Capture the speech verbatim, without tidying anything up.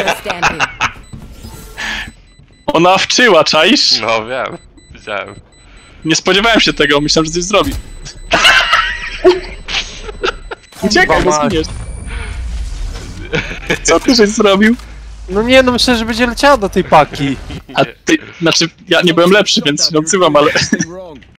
player standing. Ona wczyła, czaisz? No wiem, widziałem. Nie spodziewałem się tego, myślałem, że coś zrobi. Uciekaj, bo zginiesz. Co ty żeś zrobił? No nie, no myślę, że będzie leciała do tej paki. A ty, znaczy, ja nie byłem lepszy, więc się odzywam, ale...